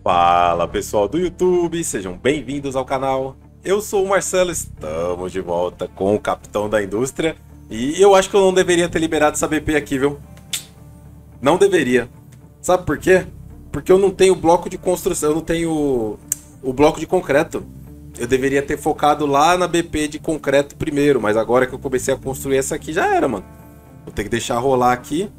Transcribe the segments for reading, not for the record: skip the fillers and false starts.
Fala pessoal do YouTube, sejam bem-vindos ao canal. Eu sou o Marcelo, estamos de volta com o Capitão da Indústria. E eu acho que eu não deveria ter liberado essa BP aqui, viu? Não deveria. Sabe por quê? Porque eu não tenho bloco de construção, eu não tenho o bloco de concreto. Eu deveria ter focado lá na BP de concreto primeiro, mas agora que eu comecei a construir essa aqui já era, mano. Vou ter que deixar rolar aqui.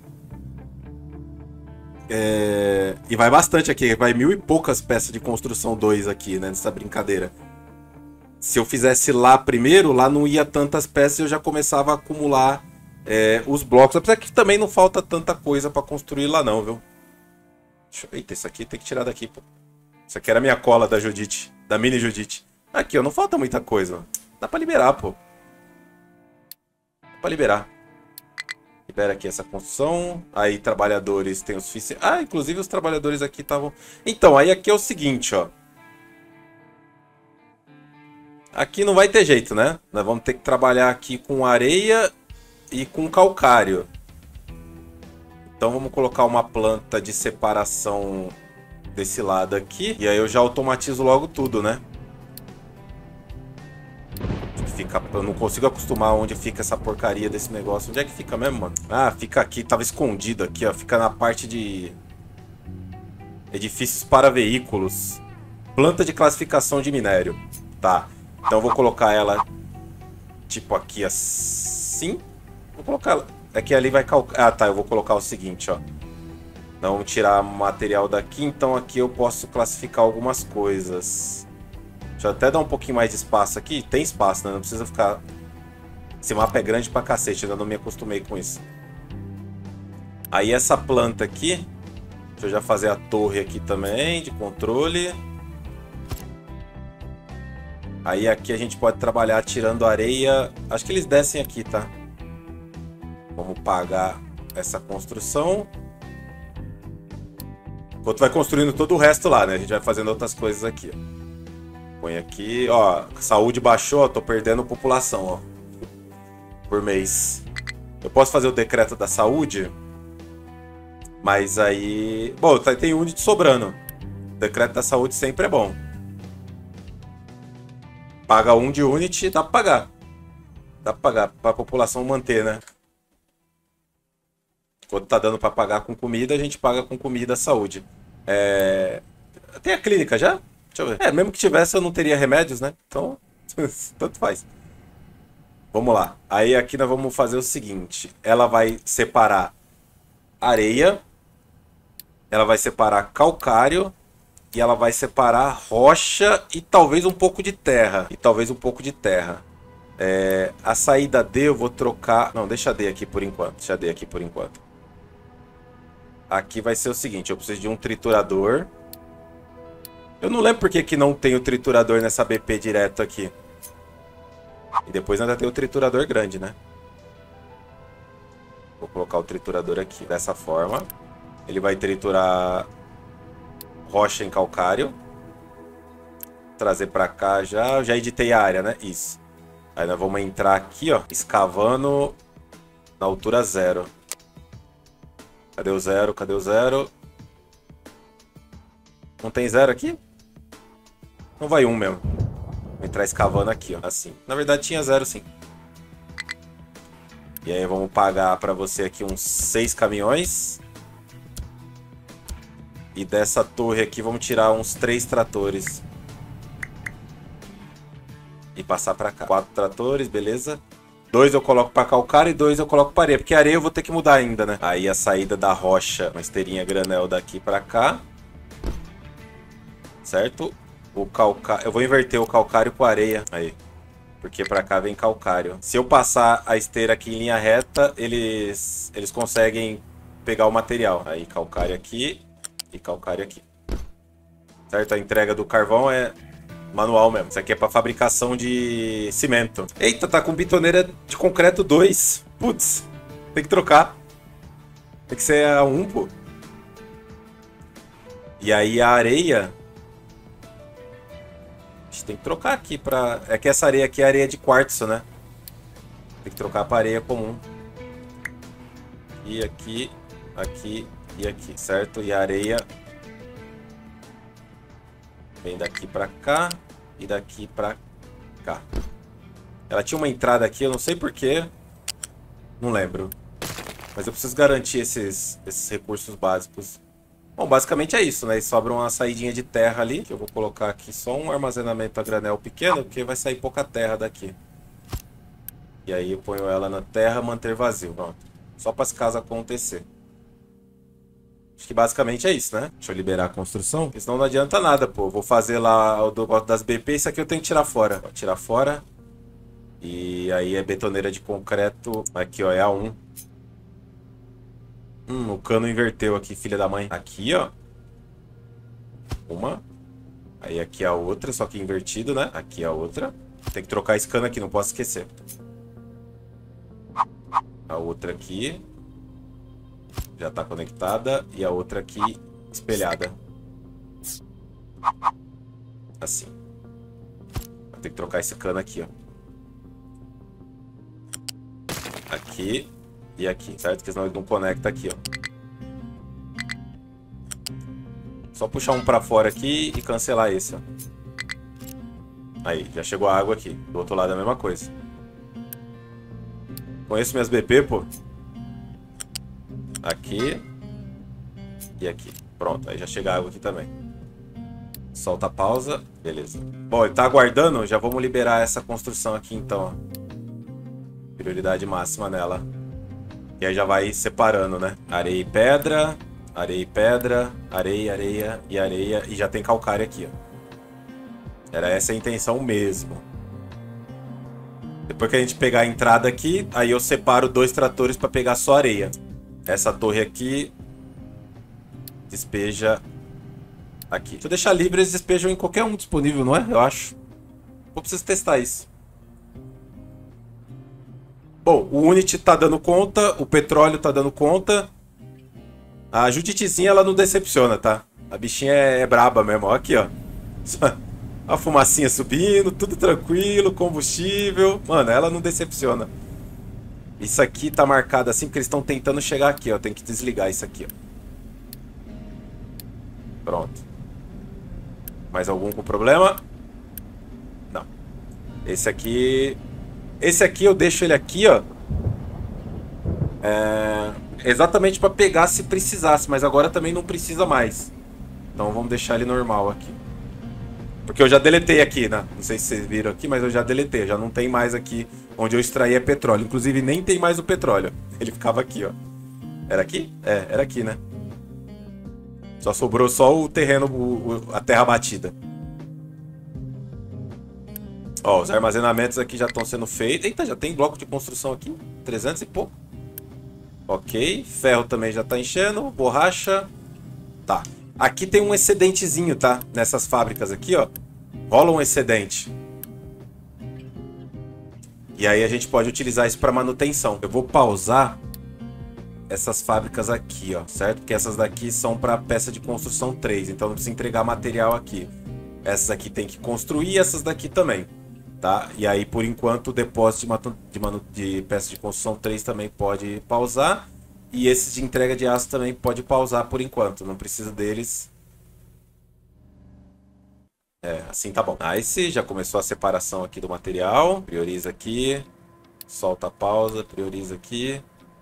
E vai bastante aqui, vai 1000 e poucas peças de construção 2 aqui, né, nessa brincadeira. Se eu fizesse lá primeiro, lá não ia tantas peças e eu já começava a acumular os blocos. Apesar que também não falta tanta coisa pra construir lá não, viu? Eita, isso aqui tem que tirar daqui, pô. Isso aqui era a minha cola da Judite, da mini Judite. Aqui, ó, não falta muita coisa. Dá pra liberar, pô. Dá pra liberar. Libera aqui essa construção. Aí, trabalhadores tem o suficiente. Ah, inclusive os trabalhadores aqui estavam... Então, aí aqui é o seguinte, ó. Aqui não vai ter jeito, né? Nós vamos ter que trabalhar aqui com areia e com calcário. Então, vamos colocar uma planta de separação desse lado aqui. E aí eu já automatizo logo tudo, né? Eu não consigo acostumar onde fica essa porcaria desse negócio. Onde é que fica mesmo, mano? Ah, fica aqui. Tava escondido aqui, ó. Fica na parte de edifícios para veículos. Planta de classificação de minério. Tá. Então eu vou colocar ela tipo aqui assim. Vou colocar ela. É que ali vai calcar. Ah, tá. Eu vou colocar o seguinte, ó. Então vamos tirar material daqui. Então aqui eu posso classificar algumas coisas. Deixa eu até dar um pouquinho mais de espaço aqui. Tem espaço, né? Não precisa ficar... Esse mapa é grande pra cacete, ainda não me acostumei com isso. Aí essa planta aqui... Deixa eu já fazer a torre aqui também, de controle. Aí aqui a gente pode trabalhar tirando areia. Acho que eles descem aqui, tá? Vamos pagar essa construção. Enquanto vai construindo todo o resto lá, né? A gente vai fazendo outras coisas aqui, ó. Põe aqui, ó, saúde baixou, ó, tô perdendo população, ó, por mês. Eu posso fazer o decreto da saúde, mas aí... Bom, tem unit sobrando. O decreto da saúde sempre é bom. Paga um de unit, dá pra pagar. Dá pra pagar, pra população manter, né? Quando tá dando pra pagar com comida, a gente paga com comida a saúde. Tem a clínica já? Deixa eu ver. Mesmo que tivesse, eu não teria remédios, né? Então, tanto faz. Vamos lá. Aí aqui nós vamos fazer o seguinte. Ela vai separar areia. Ela vai separar calcário. E ela vai separar rocha e talvez um pouco de terra. A saída D eu vou trocar... Não, deixa a D aqui por enquanto. Aqui vai ser o seguinte. Eu preciso de um triturador. Eu não lembro por que não tem o triturador nessa BP direto aqui. E depois ainda tem o triturador grande, né? Vou colocar o triturador aqui dessa forma. Ele vai triturar rocha em calcário. Trazer pra cá já. Eu já editei a área, né? Isso. Aí nós vamos entrar aqui, ó. Escavando na altura 0. Cadê o 0? Cadê o 0? Não tem 0 aqui? Não vai 1 mesmo. Vou entrar escavando aqui, ó. Assim. Na verdade tinha 0 sim. E aí vamos pagar pra você aqui uns 6 caminhões. E dessa torre aqui vamos tirar uns 3 tratores. E passar pra cá. 4 tratores, beleza. 2 eu coloco pra calcário e 2 eu coloco pra areia. Porque a areia eu vou ter que mudar ainda, né? Aí a saída da rocha, uma esteirinha granel daqui pra cá. Certo? O calcário... Eu vou inverter o calcário com a areia. Aí. Porque pra cá vem calcário. Se eu passar a esteira aqui em linha reta, eles conseguem pegar o material. Aí calcário aqui e calcário aqui. Certo? A entrega do carvão é manual mesmo. Isso aqui é pra fabricação de cimento. Eita, tá com bitoneira de concreto 2. Putz, tem que trocar. Tem que ser a 1, pô. E aí a areia... Tem que trocar aqui pra... É que essa areia aqui é areia de quartzo, né? Tem que trocar pra areia comum. E aqui, aqui e aqui, certo? E a areia Vem daqui pra cá e daqui pra cá. Ela tinha uma entrada aqui, eu não sei porquê. Não lembro. Mas eu preciso garantir esses recursos básicos. Bom, basicamente é isso, né? E sobra uma saidinha de terra ali, que eu vou colocar aqui só um armazenamento a granel pequeno, porque vai sair pouca terra daqui. E aí eu ponho ela na terra, manter vazio. Pronto. Só para as casas acontecer. Acho que basicamente é isso, né? Deixa eu liberar a construção, porque senão não adianta nada, pô. Vou fazer lá o das BP, isso aqui eu tenho que tirar fora. Vou tirar fora. E aí é betoneira de concreto. Aqui, ó, é a 1. O cano inverteu aqui, filha da mãe. Aqui, ó. Uma. Aí aqui a outra, só que invertido, né? Aqui a outra. Tem que trocar esse cano aqui, não posso esquecer. A outra aqui. Já tá conectada. E a outra aqui espelhada. Assim. Vou ter que trocar esse cano aqui, ó. Aqui. E aqui, certo? Porque senão ele não conecta aqui, ó. Só puxar um pra fora aqui e cancelar esse, ó. Aí, já chegou a água aqui. Do outro lado é a mesma coisa. Conheço minhas BP, pô. Aqui. E aqui. Pronto, aí já chega a água aqui também. Solta a pausa. Beleza. Bom, ele tá aguardando. Já vamos liberar essa construção aqui, então, ó. Prioridade máxima nela. E aí já vai separando, né? Areia e pedra, areia e pedra, areia, areia e areia. E já tem calcário aqui, ó. Era essa a intenção mesmo. Depois que a gente pegar a entrada aqui, aí eu separo 2 tratores para pegar só areia. Essa torre aqui despeja aqui. Se eu deixar livre, eles despejam em qualquer um disponível, não é? Eu acho. Vou precisar testar isso. Bom, o Unity tá dando conta, o petróleo tá dando conta. A Juditezinha, ela não decepciona, tá? A bichinha é braba mesmo, ó, aqui, ó. A fumacinha subindo, tudo tranquilo, combustível. Mano, ela não decepciona. Isso aqui tá marcado assim porque eles estão tentando chegar aqui, ó. Tem que desligar isso aqui, ó. Pronto. Mais algum com problema? Não. Esse aqui eu deixo ele aqui, ó. Exatamente para pegar se precisasse, mas agora também não precisa mais. Então vamos deixar ele normal aqui. Porque eu já deletei aqui, né? Não sei se vocês viram aqui, mas eu já deletei. Já não tem mais aqui onde eu extraía petróleo. Inclusive nem tem mais o petróleo. Ele ficava aqui, ó. Era aqui? É, era aqui, né? Só sobrou só o terreno, a terra batida. Ó, os armazenamentos aqui já estão sendo feitos. Eita, já tem bloco de construção aqui. 300 e pouco. Ok. Ferro também já tá enchendo. Borracha. Tá. Aqui tem um excedentezinho, tá? Nessas fábricas aqui, ó. Rola um excedente. E aí a gente pode utilizar isso para manutenção. Eu vou pausar essas fábricas aqui, ó. Certo? Porque essas daqui são para peça de construção 3. Então não precisa entregar material aqui. Essas aqui tem que construir e essas daqui também. Tá? E aí, por enquanto, o depósito de peça de construção 3 também pode pausar. E esses de entrega de aço também pode pausar por enquanto. Não precisa deles. Assim tá bom. Nice, já começou a separação aqui do material. Prioriza aqui. Solta a pausa, prioriza aqui.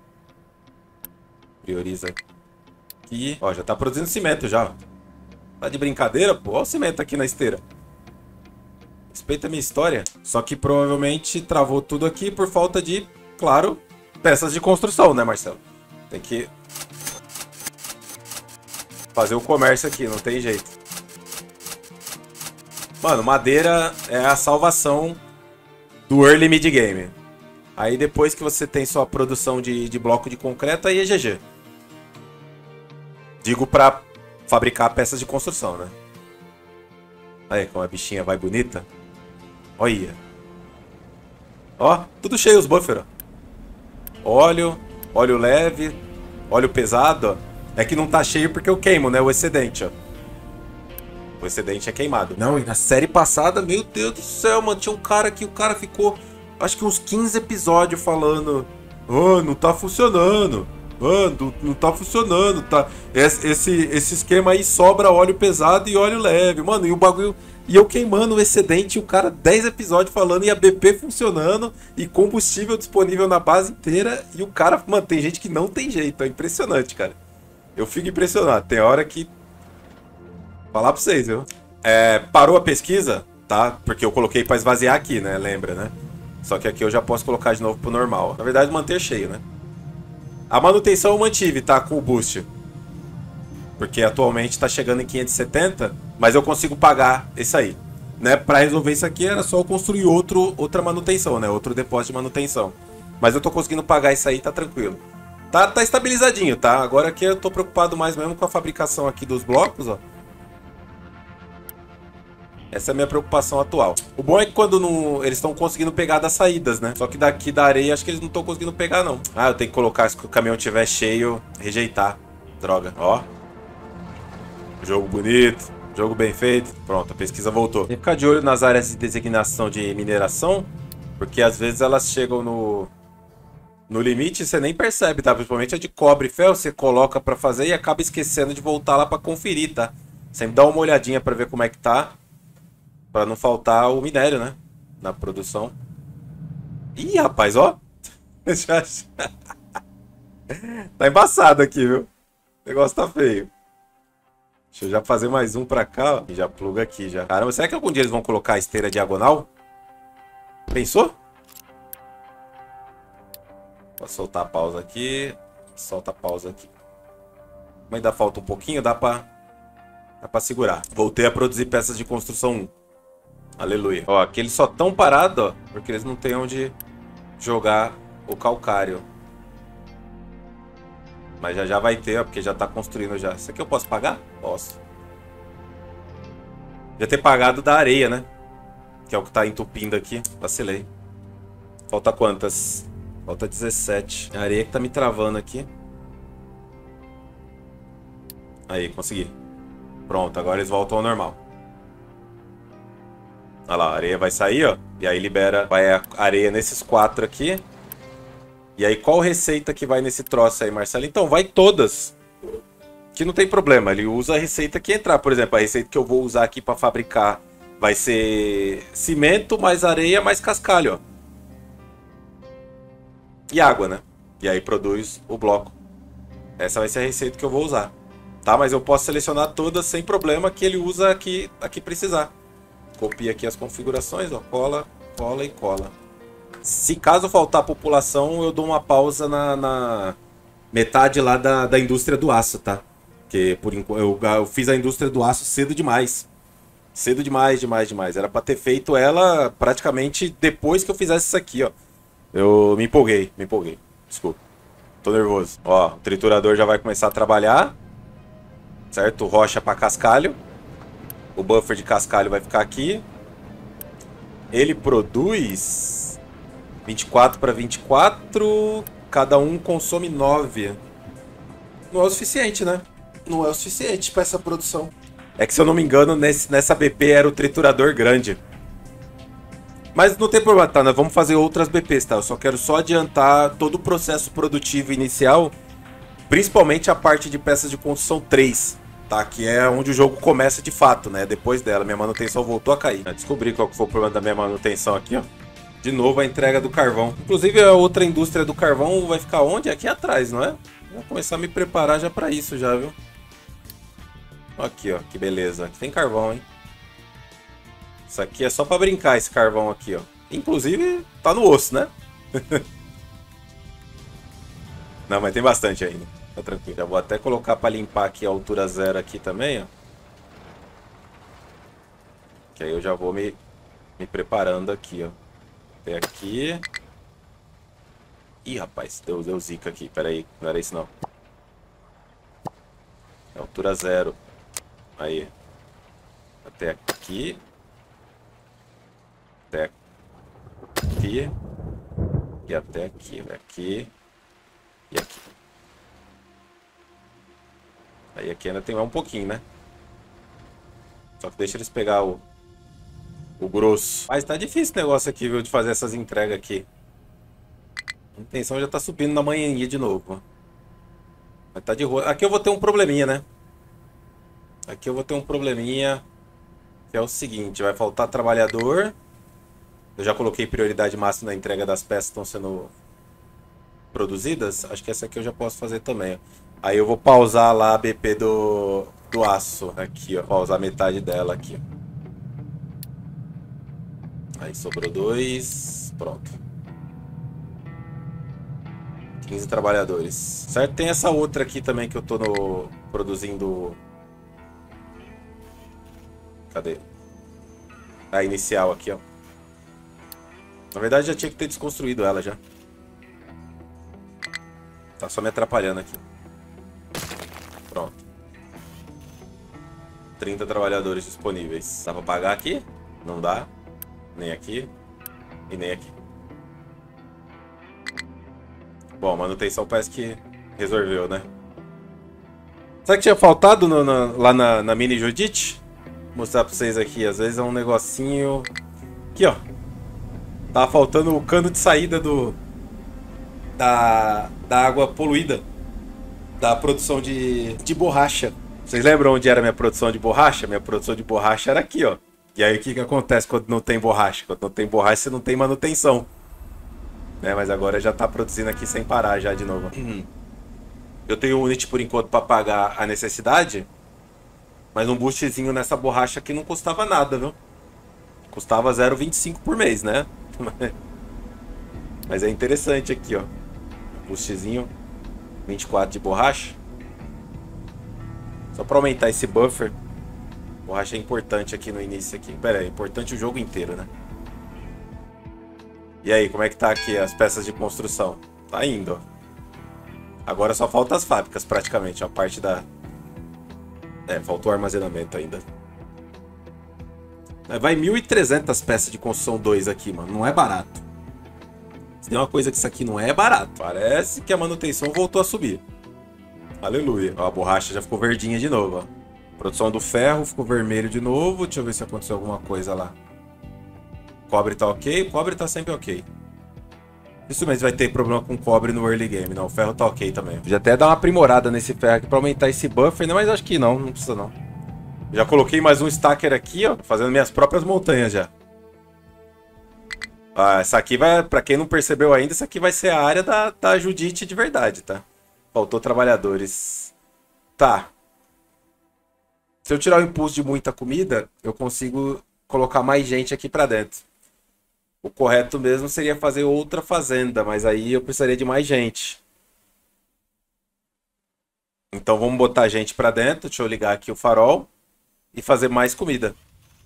Prioriza aqui. Ó, já tá produzindo cimento já. Tá de brincadeira, pô? Olha o cimento aqui na esteira. Respeita a minha história. Só que provavelmente travou tudo aqui por falta de, claro, peças de construção, né, Marcelo? Tem que fazer o comércio aqui, não tem jeito. Mano, madeira é a salvação do early mid game. Aí depois que você tem sua produção de bloco de concreto, aí é GG. Digo pra fabricar peças de construção, né? Aí, como a bichinha vai bonita. Olha. Ó, tudo cheio os buffers, ó. Óleo leve, óleo pesado, ó. É que não tá cheio porque eu queimo, né? O excedente, ó. O excedente é queimado. Não, e na série passada, meu Deus do céu, mano. Tinha um cara que o cara ficou, acho que uns 15 episódios falando: oh, não tá funcionando. Mano, não tá funcionando, tá? Esse esquema aí sobra óleo pesado e óleo leve, mano. E o bagulho. E eu queimando o excedente, e o cara 10 episódios falando, e a BP funcionando, e combustível disponível na base inteira. E o cara, mano, tem gente que não tem jeito. É impressionante, cara. Eu fico impressionado. Tem hora que. Falar pra vocês, viu? Parou a pesquisa, tá? Porque eu coloquei pra esvaziar aqui, né? Lembra, né? Só que aqui eu já posso colocar de novo pro normal. Na verdade, manter cheio, né? A manutenção eu mantive, tá? Com o boost. Porque atualmente tá chegando em 570, mas eu consigo pagar esse aí. Né? Pra resolver isso aqui era só eu construir outra manutenção, né? Outro depósito de manutenção. Mas eu tô conseguindo pagar isso aí, tá tranquilo. Tá estabilizadinho, tá? Agora aqui eu tô preocupado mais mesmo com a fabricação aqui dos blocos, ó. Essa é a minha preocupação atual. O bom é que quando não, eles estão conseguindo pegar das saídas, né? Só que daqui da areia acho que eles não estão conseguindo pegar, não. Ah, eu tenho que colocar, se o caminhão estiver cheio, rejeitar. Droga. Ó. Jogo bonito. Jogo bem feito. Pronto, a pesquisa voltou. Tem que ficar de olho nas áreas de designação de mineração, porque às vezes elas chegam no limite e você nem percebe, tá? Principalmente a de cobre e ferro, você coloca pra fazer e acaba esquecendo de voltar lá pra conferir, tá? Sempre dá uma olhadinha pra ver como é que tá. Pra não faltar o minério, né? Na produção. Ih, rapaz, ó. Tá embaçado aqui, viu? O negócio tá feio. Deixa eu já fazer mais um pra cá, ó. E já pluga aqui, já. Caramba, será que algum dia eles vão colocar a esteira diagonal? Pensou? Vou soltar a pausa aqui. Solta a pausa aqui. Mas ainda falta um pouquinho, dá pra segurar. Voltei a produzir peças de construção 1. Aleluia. Ó, aqui eles só estão parados, ó, porque eles não têm onde jogar o calcário. Mas já vai ter, ó, porque já tá construindo já. Isso aqui eu posso pagar? Posso. Já ter pagado da areia, né? Que é o que tá entupindo aqui. Vacilei. Falta quantas? Falta 17. A areia que tá me travando aqui. Aí, consegui. Pronto, agora eles voltam ao normal. Olha lá, a areia vai sair, ó. E aí libera, vai a areia nesses 4 aqui. E aí qual receita que vai nesse troço aí, Marcelo? Então, vai todas. Que não tem problema, ele usa a receita que entrar. Por exemplo, a receita que eu vou usar aqui para fabricar vai ser cimento, mais areia, mais cascalho, ó. E água, né? E aí produz o bloco. Essa vai ser a receita que eu vou usar. Tá? Mas eu posso selecionar todas sem problema que ele usa aqui precisar. Copia aqui as configurações, ó, cola, cola e cola. Se caso faltar população, eu dou uma pausa na metade lá da indústria do aço, tá? Porque por enquanto eu fiz a indústria do aço cedo demais. Cedo demais, demais, demais. Era pra ter feito ela praticamente depois que eu fizesse isso aqui, ó. Eu me empolguei, Desculpa. Tô nervoso. Ó, o triturador já vai começar a trabalhar. Certo? Rocha pra cascalho. O buffer de cascalho vai ficar aqui. Ele produz 24 para 24. Cada um consome 9. Não é o suficiente, né? Não é o suficiente para essa produção. É que, se eu não me engano, nessa BP era o triturador grande. Mas não tem problema, tá? Nós vamos fazer outras BPs, tá? Eu só quero adiantar todo o processo produtivo inicial. Principalmente a parte de peças de construção 3. Tá, que é onde o jogo começa de fato, né? Depois dela, minha manutenção voltou a cair. Descobri qual que foi o problema da minha manutenção aqui, ó. De novo a entrega do carvão. Inclusive a outra indústria do carvão vai ficar onde? Aqui atrás, não é? Vou começar a me preparar já pra isso já, viu? Aqui, ó, que beleza. Aqui tem carvão, hein? Isso aqui é só pra brincar, esse carvão aqui, ó. Inclusive, tá no osso, né? Não, mas tem bastante ainda. Tá tranquilo. Já vou até colocar pra limpar aqui a altura 0 aqui também, ó. Que aí eu já vou me preparando aqui, ó. Até aqui. Ih, rapaz, deu zica aqui. Pera aí, não era isso não. É altura 0. Aí. Até aqui. Até aqui. E até aqui. Aqui. E aqui. Aí aqui ainda tem mais um pouquinho, né? Só que deixa eles pegar o grosso. Mas tá difícil o negócio aqui, viu? De fazer essas entregas aqui. A intenção já tá subindo na manhãinha de novo. Mas tá de rua. Aqui eu vou ter um probleminha, né? Aqui eu vou ter um probleminha. Que é o seguinte, vai faltar trabalhador. Eu já coloquei prioridade máxima na entrega das peças que estão sendo produzidas. Acho que essa aqui eu já posso fazer também. Aí eu vou pausar lá a BP do aço. Aqui, ó. Pausar metade dela aqui. Aí sobrou 2. Pronto. 15 trabalhadores. Certo? Tem essa outra aqui também que eu tô produzindo. Cadê? A inicial aqui, ó. Na verdade já tinha que ter desconstruído ela já. Tá só me atrapalhando aqui. Pronto. 30 trabalhadores disponíveis. Dá pra pagar aqui? Não dá. Nem aqui. E nem aqui. Bom, manutenção parece que resolveu, né? Sabe o que tinha faltado lá na mini Judite? Vou mostrar pra vocês aqui. Às vezes é um negocinho... Aqui, ó. Tava faltando o cano de saída da água poluída. Da produção de borracha. Vocês lembram onde era a minha produção de borracha? Minha produção de borracha era aqui, ó. E aí o que acontece quando não tem borracha? Quando não tem borracha, você não tem manutenção. Né? Mas agora já tá produzindo aqui sem parar já de novo. Eu tenho o Unity por enquanto para pagar a necessidade. Mas um boostzinho nessa borracha aqui não custava nada, viu? Custava 0,25 por mês, né? Mas é interessante aqui, ó. Boostzinho 24 de borracha. Só para aumentar esse buffer. Borracha é importante aqui no início aqui. Pera aí, é importante o jogo inteiro, né? E aí, como é que tá aqui as peças de construção? Tá indo, ó. Agora só falta as fábricas praticamente, ó. A parte da... faltou o armazenamento ainda. Vai 1.300 peças de construção 2 aqui, mano. Não é barato. Se tem uma coisa que isso aqui não é barato. Parece que a manutenção voltou a subir. Aleluia. Ó, a borracha já ficou verdinha de novo, ó. Produção do ferro ficou vermelho de novo. Deixa eu ver se aconteceu alguma coisa lá. Cobre tá ok. Cobre tá sempre ok. Isso mesmo, vai ter problema com cobre no early game. Não, o ferro tá ok também. Já até dar uma aprimorada nesse ferro aqui pra aumentar esse buffer, né? Mas acho que não precisa não. Já coloquei mais um stacker aqui, ó. Fazendo minhas próprias montanhas já. Ah, essa aqui vai, pra quem não percebeu ainda, essa aqui vai ser a área da Judite de verdade, tá? Faltou trabalhadores. Tá. Se eu tirar o impulso de muita comida, eu consigo colocar mais gente aqui pra dentro. O correto mesmo seria fazer outra fazenda, mas aí eu precisaria de mais gente. Então vamos botar gente pra dentro. Deixa eu ligar aqui o farol. E fazer mais comida.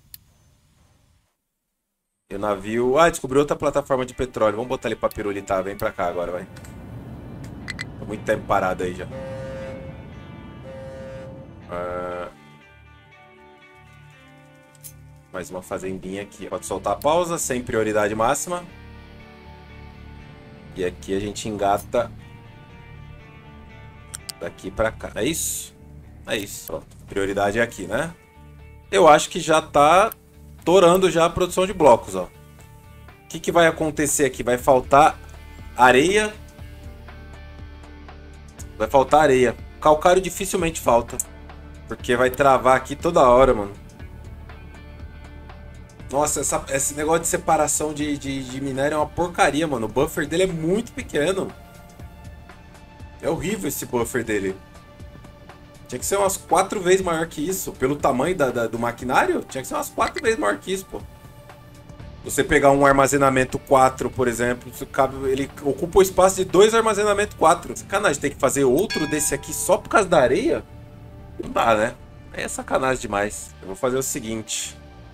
E o navio... Ah, descobriu outra plataforma de petróleo. Vamos botar ele pra pirulitar. Vem pra cá agora, vai. Tô muito tempo parado aí já. Mais uma fazendinha aqui. Pode soltar a pausa, sem prioridade máxima. E aqui a gente engata daqui pra cá. É isso? É isso. Pronto. Prioridade é aqui, né? Eu acho que já tá torando já a produção de blocos, ó. O que vai acontecer aqui? Vai faltar areia. Vai faltar areia. Calcário dificilmente falta. Porque vai travar aqui toda hora, mano. Nossa, esse negócio de separação de minério é uma porcaria, mano. O buffer dele é muito pequeno. É horrível esse buffer dele. Tinha que ser umas 4 vezes maior que isso. Pelo tamanho do maquinário, tinha que ser umas 4 vezes maior que isso, pô. Você pegar um armazenamento 4, por exemplo, ele ocupa o espaço de 2 armazenamentos 4. Sacanagem, tem que fazer outro desse aqui só por causa da areia? Não dá, né? É sacanagem demais. Eu vou fazer o seguinte.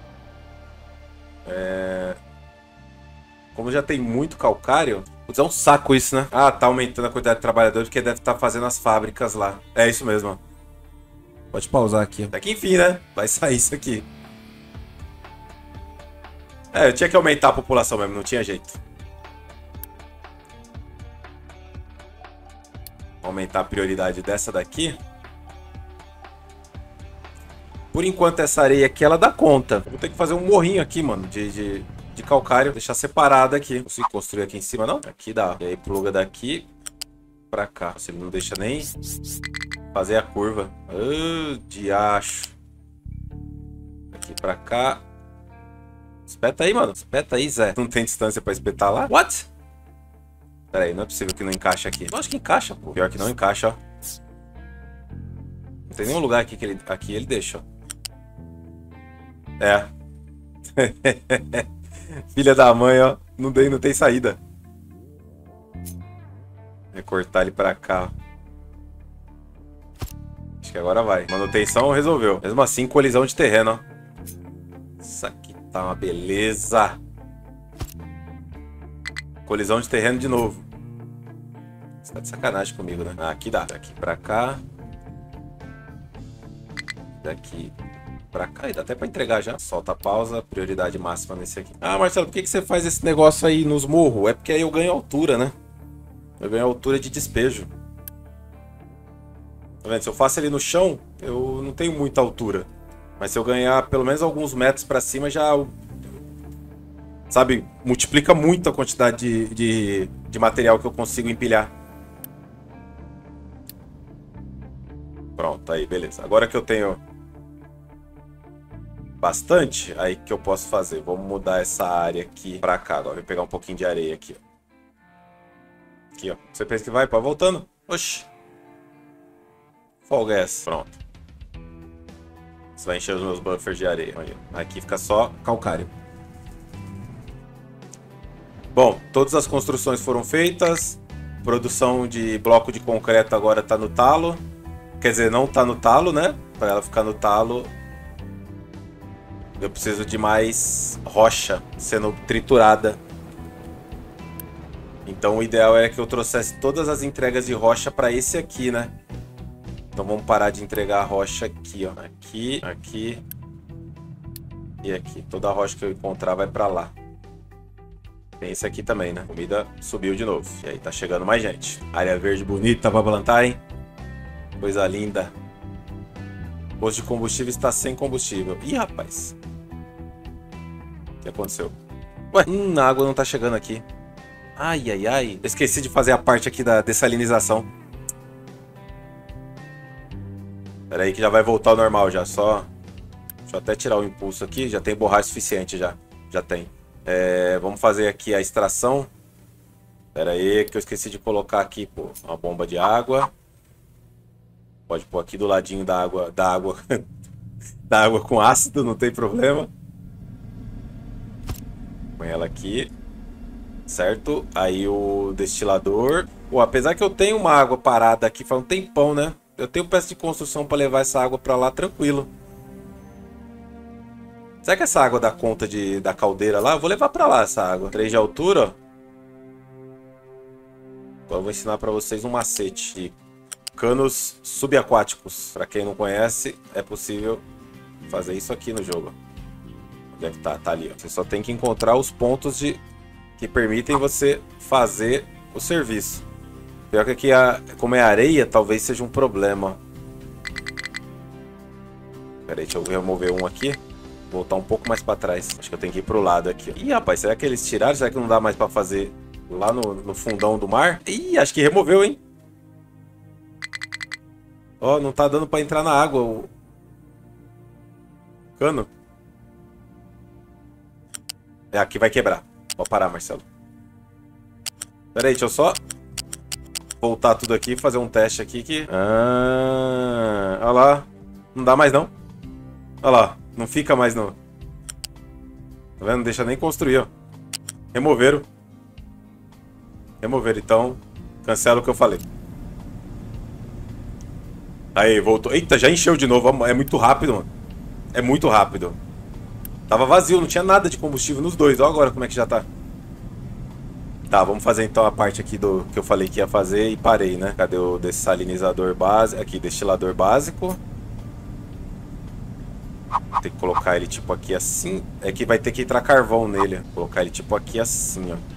Como já tem muito calcário... Putz, é um saco isso, né? Ah, tá aumentando a quantidade de trabalhadores porque deve estar fazendo as fábricas lá. É isso mesmo, ó. Pode pausar aqui. Até que enfim, né? Vai sair isso aqui. Eu tinha que aumentar a população mesmo, não tinha jeito. Vou aumentar a prioridade dessa daqui. Por enquanto essa areia aqui, ela dá conta. Vou ter que fazer um morrinho aqui, mano, de calcário. Deixar separado aqui. Não consigo construir aqui em cima, não? Aqui dá. E aí pluga daqui. pra cá. Você não deixa nem fazer a curva. Diacho. Aqui pra cá. Espeta aí, mano. Espeta aí, Zé. Não tem distância pra espetar lá? What? Pera aí, não é possível que não encaixe aqui. Eu acho que encaixa, pô. Pior que não encaixa, ó. Não tem nenhum lugar aqui que ele deixa, ó. É. Filha da mãe, ó. Não tem saída. Recortar ele pra cá, ó. Acho que agora vai. Manutenção resolveu. Mesmo assim, colisão de terreno, ó. Isso aqui tá uma beleza. Colisão de terreno de novo. Você tá de sacanagem comigo, né? Ah, aqui dá. Daqui pra cá. Daqui pra cá. E dá até pra entregar já. Solta a pausa. Prioridade máxima nesse aqui. Ah, Marcelo, por que você faz esse negócio aí nos morros? É porque aí eu ganho altura, né? Eu ganho altura de despejo. Tá vendo? Se eu faço ele no chão, eu não tenho muita altura. Mas se eu ganhar pelo menos alguns metros pra cima, já... Sabe? Multiplica muito a quantidade de material que eu consigo empilhar. Pronto, aí, beleza. Agora que eu tenho bastante, aí que eu posso fazer? Vamos mudar essa área aqui pra cá. Agora eu vou pegar um pouquinho de areia aqui, ó. Aqui, ó. Você pensa que vai? Pá, voltando. Oxi. Folga essa. Pronto. Você vai encher os meus buffers de areia. Aqui fica só calcário. Bom, todas as construções foram feitas. Produção de bloco de concreto agora tá no talo. Quer dizer, não tá no talo, né? Para ela ficar no talo, eu preciso de mais rocha sendo triturada. Então o ideal é que eu trouxesse todas as entregas de rocha para esse aqui, né? Então vamos parar de entregar a rocha aqui, ó. Aqui, aqui e aqui. Toda a rocha que eu encontrar vai para lá. Tem esse aqui também, né? A comida subiu de novo. E aí tá chegando mais gente. Área verde bonita pra plantar, hein? Coisa linda. O posto de combustível está sem combustível. Ih, rapaz. O que aconteceu? Ué, a água não tá chegando aqui. Ai, ai, ai. Eu esqueci de fazer a parte aqui da dessalinização. Pera aí que já vai voltar ao normal já. Só... Deixa eu até tirar o impulso aqui. Já tem borracha suficiente já. Já tem. Vamos fazer aqui a extração. Pera aí que eu esqueci de colocar aqui, pô, uma bomba de água. Pode pôr aqui do ladinho da água da água com ácido, não tem problema. Põe ela aqui. Certo? Aí o destilador. Pô, apesar que eu tenho uma água parada aqui faz um tempão, né? Eu tenho peça de construção para levar essa água para lá tranquilo. Será que essa água dá conta da caldeira lá? Eu vou levar para lá essa água. 3 de altura, ó. Então eu vou ensinar para vocês um macete de canos subaquáticos. Para quem não conhece, é possível fazer isso aqui no jogo. Onde é que tá? Tá ali, ó. Você só tem que encontrar os pontos que permitem você fazer o serviço. Pior que aqui, como é areia, talvez seja um problema. Pera aí, deixa eu remover um aqui. Voltar um pouco mais para trás. Acho que eu tenho que ir pro lado aqui. Ih, rapaz, será que eles tiraram? Será que não dá mais para fazer lá no fundão do mar? Ih, acho que removeu, hein? Ó, não tá dando para entrar na água o cano. Aqui vai quebrar. Pode parar, Marcelo. Pera aí, deixa eu só voltar tudo aqui e fazer um teste aqui que... olha lá. Não dá mais não. Olha lá. Não fica mais não. Tá vendo? Não deixa nem construir, ó. Removeram. Removeram, então cancela o que eu falei. Aí, voltou. Eita, já encheu de novo. É muito rápido, mano. É muito rápido. Tava vazio, não tinha nada de combustível nos dois. Olha agora como é que já tá. Tá, vamos fazer então a parte aqui do que eu falei que ia fazer e parei, né? Cadê o dessalinizador básico? Aqui, destilador básico. Tem que colocar ele tipo aqui assim. É que vai ter que entrar carvão nele. Vou colocar ele tipo aqui assim, ó.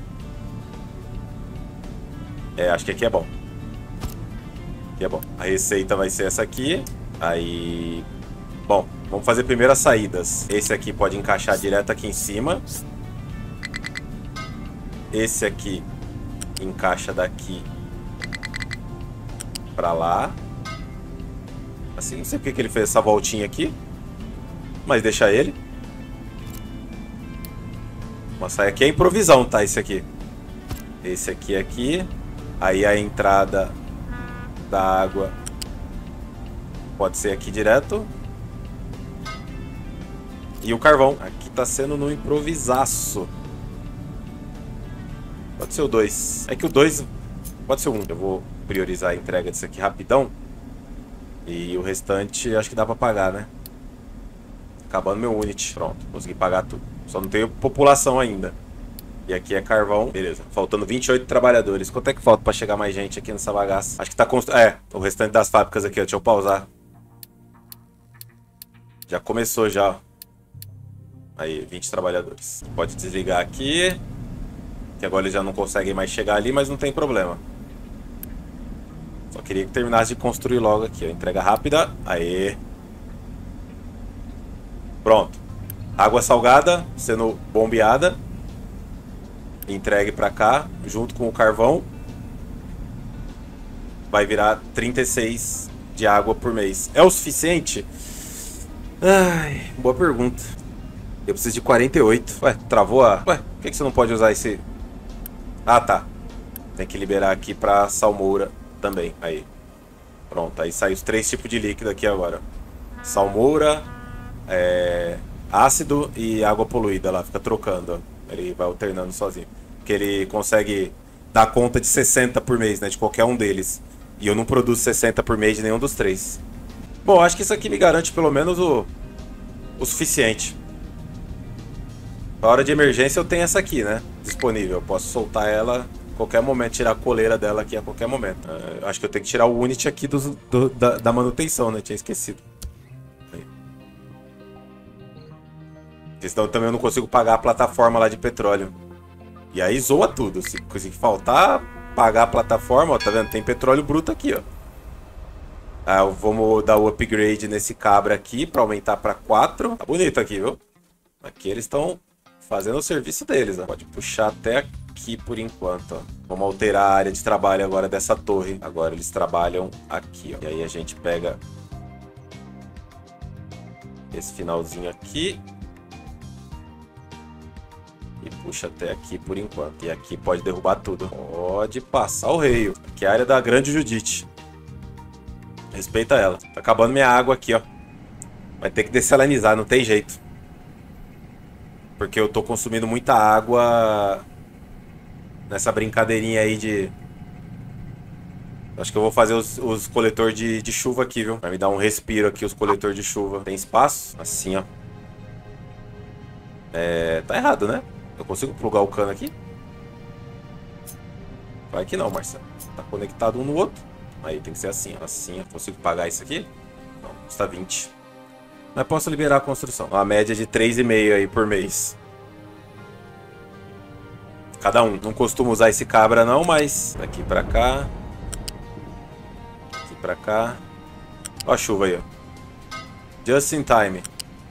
Acho que aqui é bom. Aqui é bom. A receita vai ser essa aqui. Aí... Bom, vamos fazer primeiro as saídas. Esse aqui pode encaixar direto aqui em cima. Esse aqui encaixa daqui pra lá. Assim, não sei porque que ele fez essa voltinha aqui. Mas deixa ele. Nossa, aqui é improvisão, tá? Esse aqui. Esse aqui é aqui. Aí a entrada da água pode ser aqui direto. E o carvão. Aqui tá sendo no improvisaço. Pode ser o 2. É que o 2 pode ser o 1. Eu vou priorizar a entrega disso aqui rapidão. E o restante acho que dá pra pagar, né? Acabando meu unit. Pronto, consegui pagar tudo. Só não tenho população ainda. E aqui é carvão. Beleza. Faltando 28 trabalhadores. Quanto é que falta pra chegar mais gente aqui nessa bagaça? Acho que tá construindo. É, o restante das fábricas aqui, ó. Deixa eu pausar. Já começou já, ó. Aí, 20 trabalhadores. Pode desligar aqui. Que agora eles já não conseguem mais chegar ali, mas não tem problema. Só queria que terminasse de construir logo aqui, ó. Entrega rápida. Aê. Pronto. Água salgada sendo bombeada. Entregue pra cá, junto com o carvão. Vai virar 36 de água por mês. É o suficiente? Ai, boa pergunta. Eu preciso de 48. Ué, travou a... Ué, por que você não pode usar esse... Ah, tá. Tem que liberar aqui pra salmoura também. Aí. Pronto, aí sai os 3 tipos de líquido aqui agora. Salmoura, ácido e água poluída lá. Fica trocando, ó. Ele vai alternando sozinho. Porque ele consegue dar conta de 60 por mês, né? De qualquer um deles. E eu não produzo 60 por mês de nenhum dos 3. Bom, acho que isso aqui me garante pelo menos o suficiente. Na hora de emergência eu tenho essa aqui, né? Disponível. Eu posso soltar ela a qualquer momento, tirar a coleira dela aqui a qualquer momento. Acho que eu tenho que tirar o unit aqui da manutenção, né? Tinha esquecido. Aí. Porque senão também eu não consigo pagar a plataforma lá de petróleo. E aí zoa tudo. Se faltar pagar a plataforma, ó, tá vendo? Tem petróleo bruto aqui, ó. Vamos dar o upgrade nesse cabra aqui pra aumentar pra 4. Tá bonito aqui, viu? Aqui eles estão fazendo o serviço deles, ó. Pode puxar até aqui por enquanto, ó. Vamos alterar a área de trabalho agora dessa torre. Agora eles trabalham aqui, ó. E aí a gente pega esse finalzinho aqui e puxa até aqui por enquanto. E aqui pode derrubar tudo. Pode passar o reio. Aqui é a área da Grande Judite. Respeita ela. Tá acabando minha água aqui, ó. Vai ter que dessalinizar, não tem jeito. Porque eu tô consumindo muita água nessa brincadeirinha aí de... Acho que eu vou fazer os coletores de chuva aqui, viu? Vai me dar um respiro aqui os coletores de chuva. Tem espaço? Assim, ó. Tá errado, né? Eu consigo plugar o cano aqui? Vai que não, Marcelo. Tá conectado um no outro. Aí tem que ser assim, ó. Assim, eu consigo pagar isso aqui? Não, custa 20. Mas posso liberar a construção. Uma média de 3,5 aí por mês. Cada um. Não costumo usar esse cabra não, mas... Daqui pra cá. Aqui pra cá. Ó a chuva aí, ó. Just in time.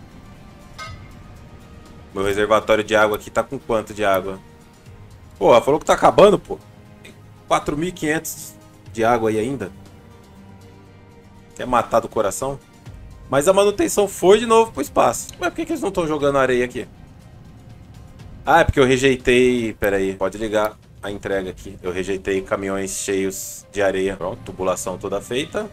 Meu reservatório de água aqui tá com quanto de água? Pô, ela falou que tá acabando, pô. Tem 4.500 de água aí ainda. Quer matar do coração? Mas a manutenção foi de novo pro espaço. Ué, por que eles não estão jogando areia aqui? Ah, é porque eu rejeitei... Pera aí, pode ligar a entrega aqui. Eu rejeitei caminhões cheios de areia. Pronto, tubulação toda feita.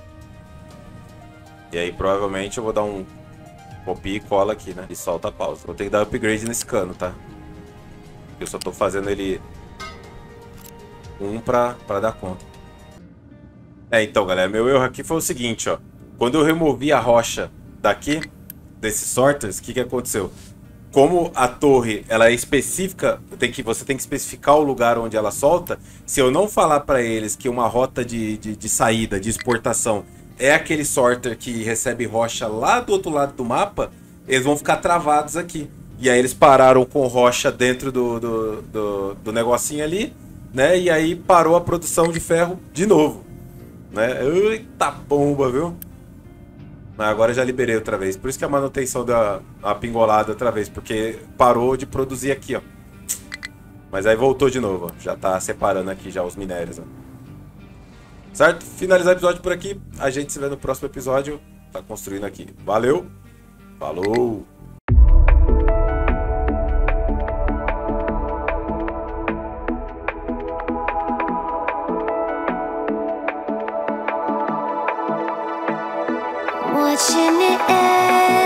E aí provavelmente eu vou dar um copia e cola aqui, né? E solta a pausa. Vou ter que dar upgrade nesse cano, tá? Eu só tô fazendo ele... pra dar conta. Então, galera, meu erro aqui foi o seguinte, ó. Quando eu removi a rocha daqui, desses sorters, o que aconteceu? Como a torre ela é específica, você tem que especificar o lugar onde ela solta. Se eu não falar para eles que uma rota de saída, de exportação, é aquele sorter que recebe rocha lá do outro lado do mapa, eles vão ficar travados aqui. E aí eles pararam com rocha dentro do negocinho ali, né? E aí parou a produção de ferro de novo, né? Eita bomba, viu? Mas agora eu já liberei outra vez. Por isso que a manutenção deu uma pingolada outra vez. Porque parou de produzir aqui, ó. Mas aí voltou de novo, ó. Já tá separando aqui já os minérios, ó. Certo? Finalizar o episódio por aqui. A gente se vê no próximo episódio. Tá construindo aqui. Valeu. Falou. Watching it end.